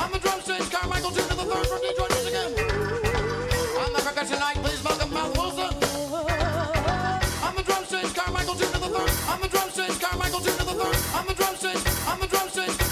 I'm the drum stage, Carmichael Jr. the third from Detroit, Michigan. On the percussion tonight, please welcome Mel Wilson. I'm the drum stage, Carmichael Jr. the third. I'm the drum stage, Carmichael Jr. the third. I'm the drum stage, I'm the drum stage.